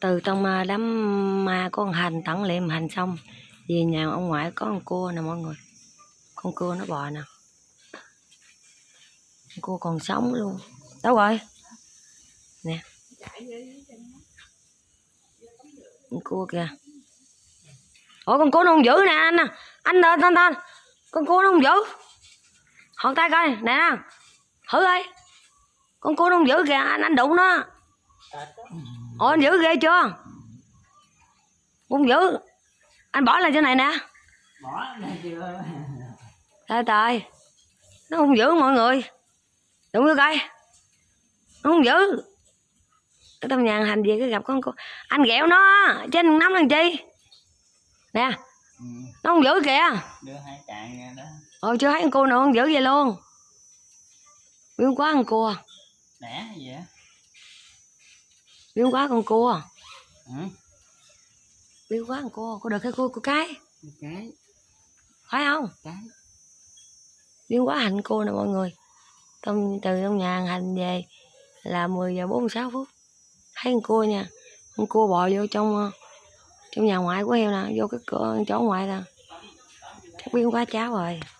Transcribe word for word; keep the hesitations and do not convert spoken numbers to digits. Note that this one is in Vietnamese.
Từ trong đám ma có con hành tẩn liệm hành xong về nhà ông ngoại có con cua nè mọi người. Con cua nó bò nè, con cua còn sống luôn. Đâu rồi nè, con cua kìa. Ủa con cua nó không giữ nè anh nè, anh lên thanh thanh, con cua nó không giữ. Hòn tay coi nè nè, thử coi, con cua nó không giữ kìa, anh anh đụng nó. Ủa anh giữ ghê chưa? Không giữ, anh bỏ lên trên này nè. Bỏ lên chưa? Trời trời, nó không giữ mọi người, đụng vô coi, nó không giữ. Ở trong nhà hành về cái gặp con cô, anh ghẹo nó chứ anh nắm làm chi nè. Ừ. Nó không giữ kìa. Đưa hai chàng ra đó. Ồ chưa thấy con cua nào không giữ vậy luôn. Biến quá con cua. Đẻ hay gì á? Biến quá con cua. Ừ. Biến quá con cua, có được cái cua của cái. Cái. Phải không? Cái. Biến quá hành cua nè mọi người. Trong từ trong nhà hành về là mười giờ bốn mươi sáu phút. Thấy con cua nha, con cua bò vô trong trong nhà ngoại của heo nè, vô cái cửa chỗ ngoại nè. Chắc biến quá cháo rồi.